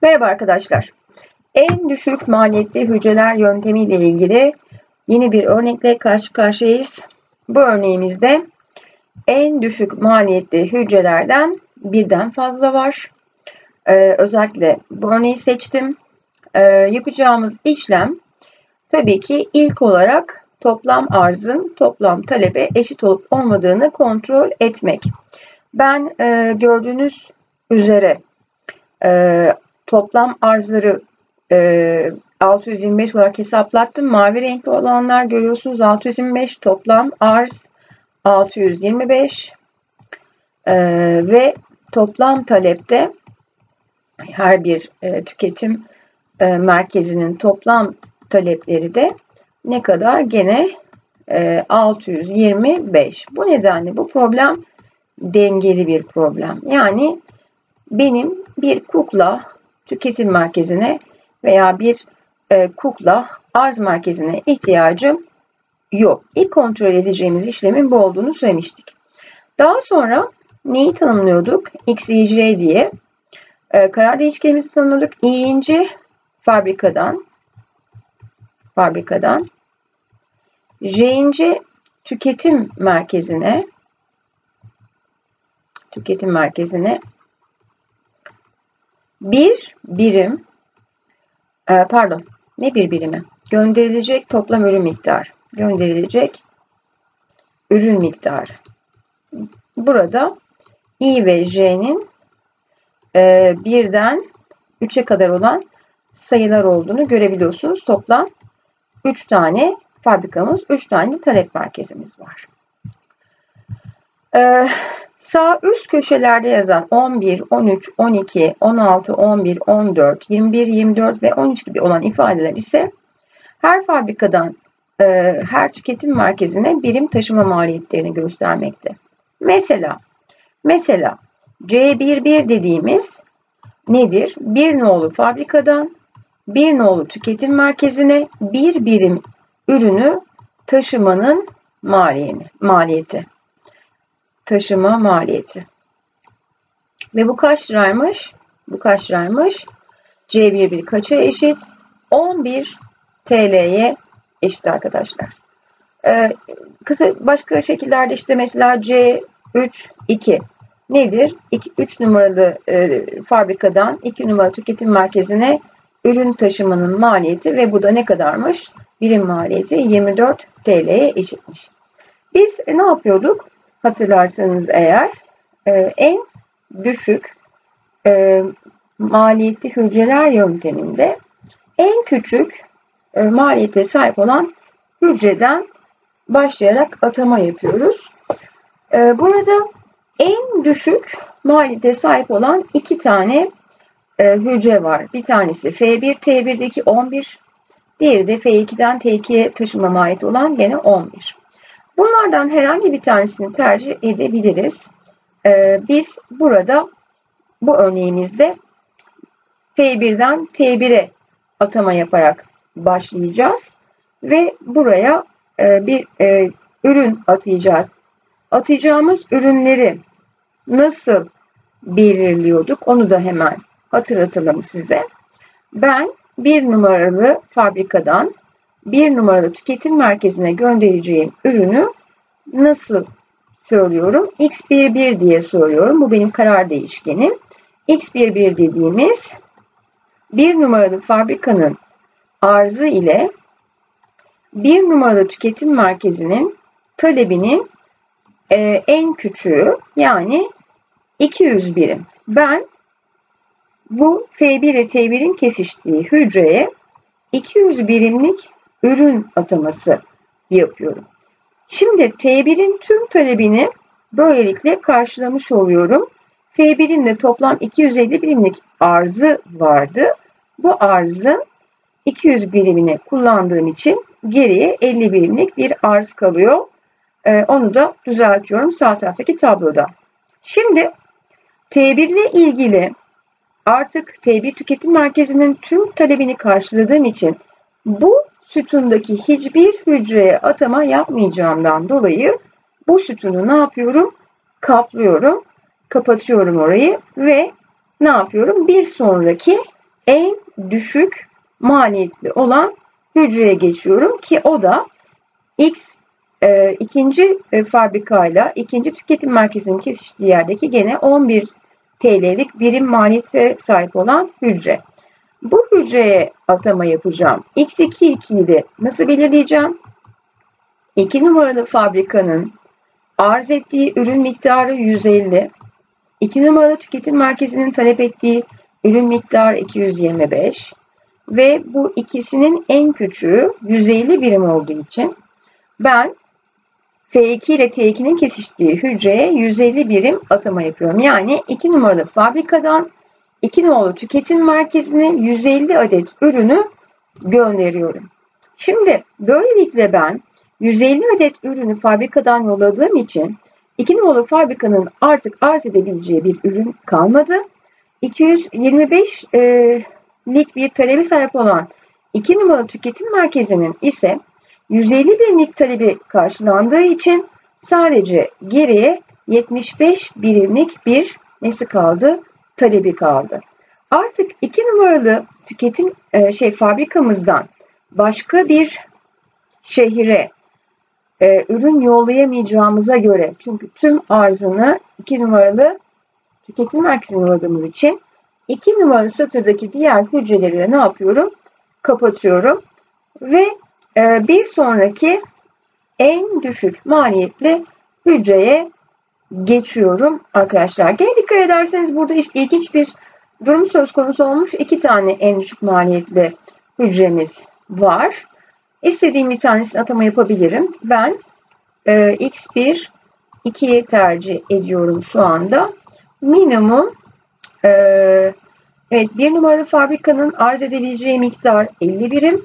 Merhaba arkadaşlar. En düşük maliyetli hücreler yöntemi ile ilgili yeni bir örnekle karşı karşıyayız. Bu örneğimizde en düşük maliyetli hücrelerden birden fazla var. Özellikle bu örneği seçtim. Yapacağımız işlem tabii ki ilk olarak toplam arzın toplam talebe eşit olup olmadığını kontrol etmek. Ben gördüğünüz üzere toplam arzları 625 olarak hesaplattım. Mavi renkli olanlar görüyorsunuz 625, toplam arz 625 ve toplam talepte her bir tüketim merkezinin toplam talepleri de ne kadar? Gene 625. Bu nedenle bu problem dengeli bir problem. Yani benim bir kukla tüketim merkezine veya bir kukla arz merkezine ihtiyacım yok. İlk kontrol edeceğimiz işlemin bu olduğunu söylemiştik. Daha sonra neyi tanımlıyorduk? X, Y, J diye karar değişkenimizi tanımladık. İ'inci fabrikadan, J'inci tüketim merkezine, bir birim, ne bir birimi? Gönderilecek toplam ürün miktarı. Burada I ve J'nin birden 3'e kadar olan sayılar olduğunu görebiliyorsunuz. Toplam 3 tane fabrikamız, 3 tane talep merkezimiz var. Sağ üst köşelerde yazan 11, 13, 12, 16, 11, 14, 21, 24 ve 13 gibi olan ifadeler ise her fabrikadan her tüketim merkezine birim taşıma maliyetlerini göstermekte. Mesela C11 dediğimiz nedir? Bir nolu fabrikadan bir nolu tüketim merkezine bir birim ürünü taşımanın maliyeti. Taşıma maliyeti. Ve bu kaç liraymış? C11 kaça eşit? 11 TL'ye eşit arkadaşlar. Başka şekillerde işte mesela C3 2 nedir? 3 numaralı fabrikadan 2 numaralı tüketim merkezine ürün taşımanın maliyeti ve bu da ne kadarmış? Birim maliyeti 24 TL'ye eşitmiş. Biz ne yapıyorduk? Hatırlarsanız eğer en düşük maliyetli hücreler yönteminde en küçük maliyete sahip olan hücreden başlayarak atama yapıyoruz. Burada en düşük maliyete sahip olan 2 tane hücre var. Bir tanesi F1, T1'deki 11, diğeri de F2'den T2'ye taşıma maliyeti olan gene 11. Bunlardan herhangi bir tanesini tercih edebiliriz. Biz burada bu örneğimizde F1'den T1'e atama yaparak başlayacağız. Ve buraya bir ürün atayacağız. Atacağımız ürünleri nasıl belirliyorduk? Onu da hemen hatırlatalım size. Ben bir numaralı fabrikadan bir numaralı tüketim merkezine göndereceğim ürünü nasıl söylüyorum? X11 diye söylüyorum. Bu benim karar değişkenim. X11 dediğimiz bir numaralı fabrikanın arzı ile bir numaralı tüketim merkezinin talebinin en küçüğü yani 200 birim. Ben bu F1 ile T1'in kesiştiği hücreye 200 birimlik ürün ataması yapıyorum. Şimdi T1'in tüm talebini böylelikle karşılamış oluyorum. F1'in de toplam 250 birimlik arzı vardı. Bu arzın 200 birimini kullandığım için geriye 50 birimlik bir arz kalıyor. Onu da düzeltiyorum sağ taraftaki tabloda. Şimdi T1 ile ilgili artık T1 tüketim merkezinin tüm talebini karşıladığım için bu sütundaki hiçbir hücreye atama yapmayacağımdan dolayı bu sütunu ne yapıyorum? Kaplıyorum, kapatıyorum orayı ve ne yapıyorum? Bir sonraki en düşük maliyetli olan hücreye geçiyorum ki o da X ikinci fabrikayla ikinci tüketim merkezinin kesiştiği yerdeki gene 11 TL'lik birim maliyete sahip olan hücre. Bu hücreye atama yapacağım. X22'yi de nasıl belirleyeceğim? 2 numaralı fabrikanın arz ettiği ürün miktarı 150. 2 numaralı tüketim merkezinin talep ettiği ürün miktarı 225. Ve bu ikisinin en küçüğü 150 birim olduğu için ben F2 ile T2'nin kesiştiği hücreye 150 birim atama yapıyorum. Yani 2 numaralı fabrikadan 2 nolu tüketim merkezine 150 adet ürünü gönderiyorum. Şimdi böylelikle ben 150 adet ürünü fabrikadan yolladığım için 2 nolu fabrikanın artık arz edebileceği bir ürün kalmadı. 225'lik bir talebi sahip olan 2 numaralı tüketim merkezinin ise 150 birimlik talebi karşılandığı için sadece geriye 75 birimlik bir nesi kaldı? Talebi kaldı. Artık 2 numaralı tüketim fabrikamızdan başka bir şehire ürün yollayamayacağımıza göre, çünkü tüm arzını 2 numaralı tüketim merkezine yolladığımız için 2 numaralı satırdaki diğer hücreleri de ne yapıyorum? Kapatıyorum ve bir sonraki en düşük maliyetli hücreye geçiyorum arkadaşlar. Gene dikkat ederseniz burada ilginç bir durum söz konusu olmuş. 2 tane en düşük maliyetli hücremiz var. İstediğim bir tanesini atama yapabilirim. Ben X1, 2'yi tercih ediyorum şu anda. Minimum evet, 1 numaralı fabrikanın arz edebileceği miktar 50 birim.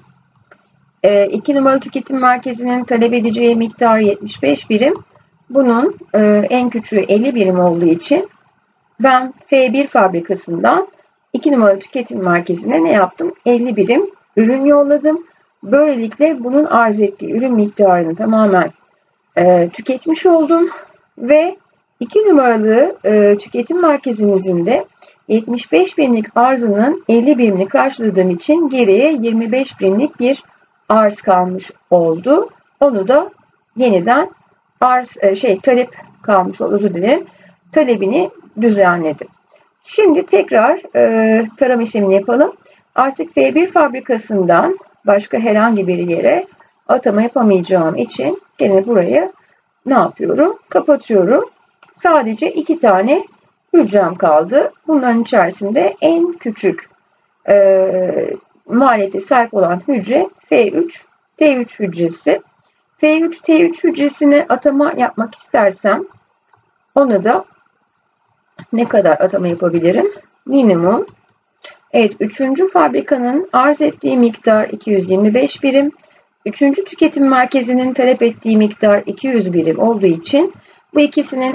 2 numaralı tüketim merkezinin talep edeceği miktar 75 birim. Bunun en küçüğü 50 birim olduğu için ben F1 fabrikasından 2 numaralı tüketim merkezine ne yaptım? 50 birim ürün yolladım. Böylelikle bunun arz ettiği ürün miktarını tamamen tüketmiş oldum. Ve 2 numaralı tüketim merkezimizin de 75 birimlik arzının 50 birimini karşıladığım için geriye 25 birimlik bir arz kalmış oldu. Onu da yeniden talep kalmış oldu. Özür dilerim. Talebini düzenledim. Şimdi tekrar tarama işlemini yapalım. Artık F1 fabrikasından başka herhangi bir yere atama yapamayacağım için gene burayı ne yapıyorum? Kapatıyorum. Sadece 2 tane hücrem kaldı. Bunların içerisinde en küçük maliyete sahip olan hücre F3, T3 hücresi. F3, T3 hücresine atama yapmak istersem ona da ne kadar atama yapabilirim? Minimum. Evet, 3. fabrikanın arz ettiği miktar 225 birim. 3. tüketim merkezinin talep ettiği miktar 200 birim olduğu için bu ikisinin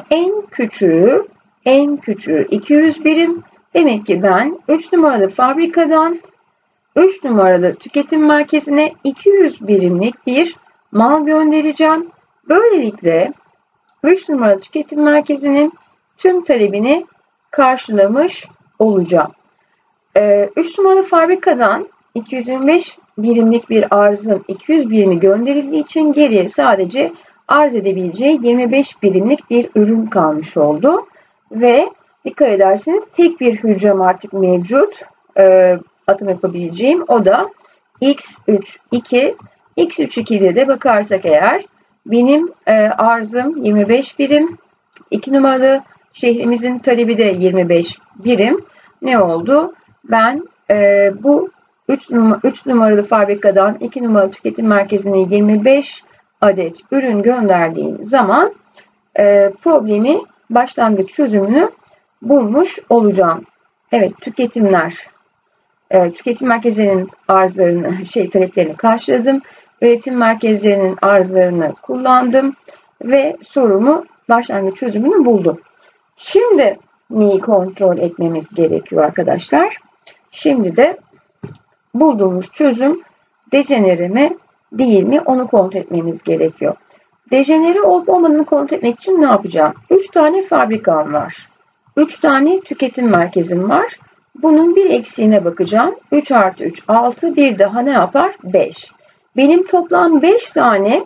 en küçüğü 200 birim. Demek ki ben 3 numaralı fabrikadan 3 numaralı tüketim merkezine 200 birimlik bir mal göndereceğim. Böylelikle 3 numaralı tüketim merkezinin tüm talebini karşılamış olacağım. 3 numaralı fabrikadan 225 birimlik bir arzın 200 birimi gönderildiği için geriye sadece arz edebileceği 25 birimlik bir ürün kalmış oldu. Ve dikkat ederseniz tek bir hücrem artık mevcut. Atım yapabileceğim. O da X32. X32'de de bakarsak eğer benim arzım 25 birim. 2 numaralı şehrimizin talebi de 25 birim. Ne oldu? Ben bu 3 numaralı fabrikadan 2 numaralı tüketim merkezine 25 adet ürün gönderdiğim zaman problemi başlangıç çözümünü bulmuş olacağım. Evet, tüketim merkezlerinin arzlarını, taleplerini karşıladım. Üretim merkezlerinin arzlarını kullandım ve sorumu başlangıç çözümünü buldum. Şimdi neyi kontrol etmemiz gerekiyor arkadaşlar? Şimdi de bulduğumuz çözüm dejenere mi değil mi onu kontrol etmemiz gerekiyor. Dejenere olup olmadığını kontrol etmek için ne yapacağım? 3 tane fabrikam var. 3 tane tüketim merkezim var. Bunun bir eksiğine bakacağım. 3 artı 3 6. Bir daha ne yapar? 5. Benim toplam 5 tane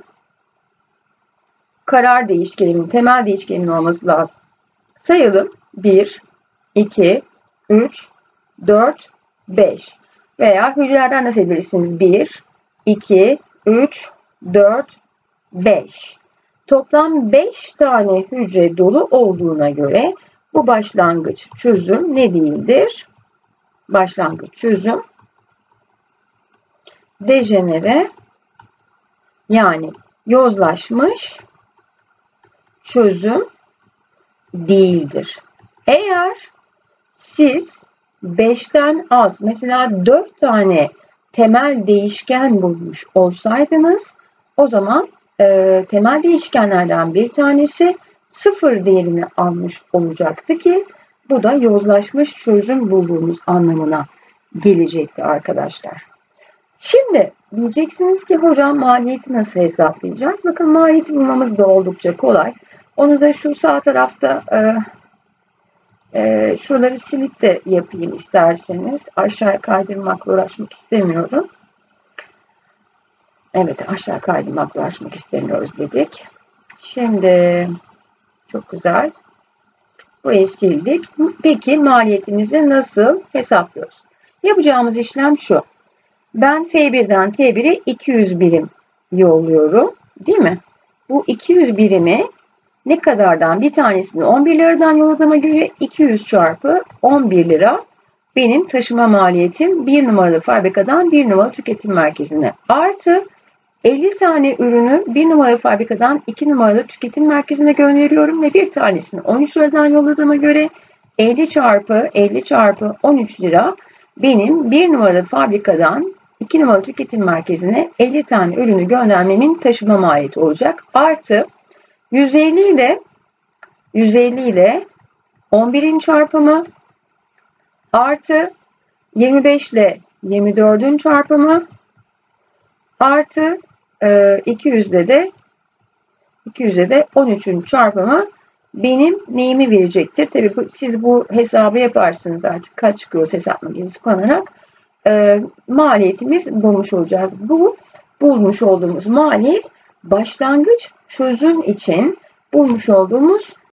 karar değişkenimin, temel değişkenimin olması lazım. Sayalım. 1, 2, 3, 4, 5. Veya hücrelerden de sayabilirsiniz. 1, 2, 3, 4, 5. Toplam 5 tane hücre dolu olduğuna göre bu başlangıç çözüm ne değildir? Başlangıç çözüm dejenere, yani yozlaşmış çözüm değildir. Eğer siz 5'ten az, mesela 4 tane temel değişken bulmuş olsaydınız, o zaman temel değişkenlerden bir tanesi 0 değerini almış olacaktı ki bu da yozlaşmış çözüm bulduğumuz anlamına gelecekti arkadaşlar. Şimdi diyeceksiniz ki hocam maliyeti nasıl hesaplayacağız? Bakın maliyeti bulmamız da oldukça kolay. Onu da şu sağ tarafta şuraları silip de yapayım isterseniz. Aşağıya kaydırmakla uğraşmak istemiyorum. Evet, aşağı kaydırmakla uğraşmak istemiyoruz dedik. Şimdi çok güzel. Burayı sildik. Peki maliyetimizi nasıl hesaplıyoruz? Yapacağımız işlem şu. Ben F1'den T1'e 200 birim yolluyorum. Değil mi? Bu 200 birimi ne kadardan bir tanesini 11 liradan yolladığıma göre 200 çarpı 11 lira benim taşıma maliyetim 1 numaralı fabrikadan 1 numaralı tüketim merkezine. Artı 50 tane ürünü 1 numaralı fabrikadan 2 numaralı tüketim merkezine gönderiyorum ve bir tanesini 13 liradan yolladığıma göre 50 çarpı 13 lira benim 1 numaralı fabrikadan 2 numaralı tüketim merkezine 50 tane ürünü göndermemin taşıma maliyeti olacak. Artı 150 ile 11'in çarpımı artı 25 ile 24'ün çarpımı artı 200 ile de 13'ün çarpımı benim neyimi verecektir? Tabii siz bu hesabı yaparsınız artık kaç çıkıyorsa hesap makinesi kullanarak maliyetimiz bulmuş olacağız. Bu bulmuş olduğumuz maliyet başlangıç çözüm için bulmuş olduğumuz